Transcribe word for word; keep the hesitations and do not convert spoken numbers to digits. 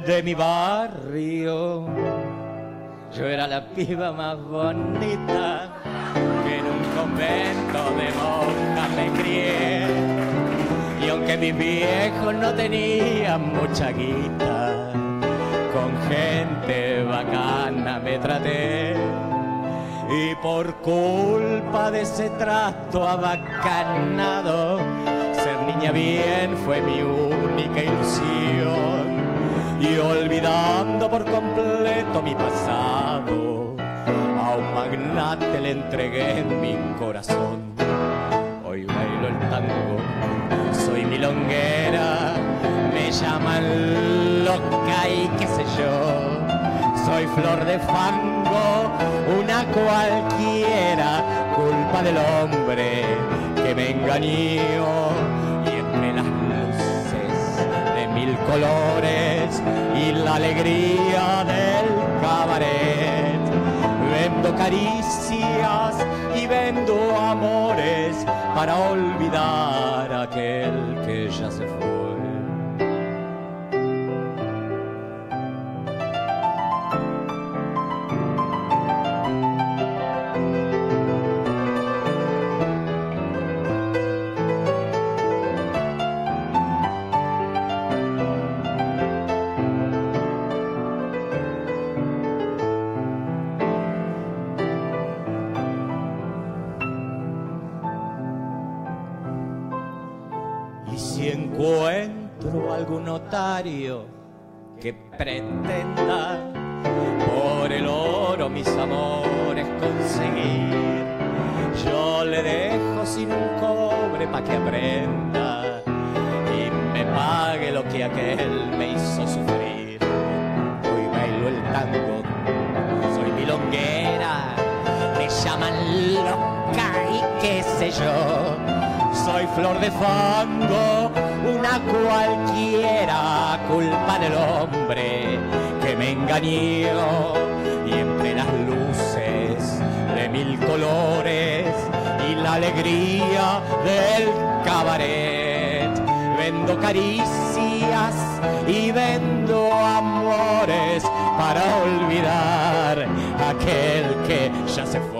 de mi barrio. Yo era la piba más bonita que en un convento de monjas me crié. Y aunque mis viejos no tenían mucha guita, con gente bacana me traté. Y por culpa de ese trato abacanado, ser niña bien fue mi única ilusión. Y olvidando por completo mi pasado, a un magnate le entregué mi corazón. Hoy bailo el tango, soy milonguera, me llaman loca y qué sé yo. Soy flor de fango, una cualquiera, culpa del hombre que me engañó. Y entre las luces de mil colores y la alegría del cabaret, vendo caricias y vendo amores para olvidar a aquel que ya se fue. Si encuentro algún notario que pretenda por el oro mis amores conseguir, yo le dejo sin un cobre pa' que aprenda y me pague lo que aquel me hizo sufrir. Hoy bailo el tango, soy milonguera, me llaman loca y qué sé yo. Soy flor de fango, una cualquiera, culpa del hombre que me engañó. Y entre las luces de mil colores y la alegría del cabaret, vendo caricias y vendo amores para olvidar aquel que ya se fue.